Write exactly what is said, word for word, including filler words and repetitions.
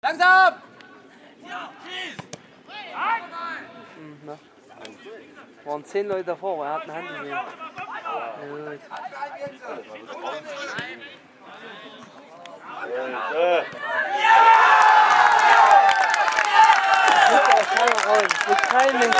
Langsam! Hm, ne? Waren zehn Leute davor, aber er hat eine Hand gesehen. Ja, gut. Ja! Keiner raus. Mit keinem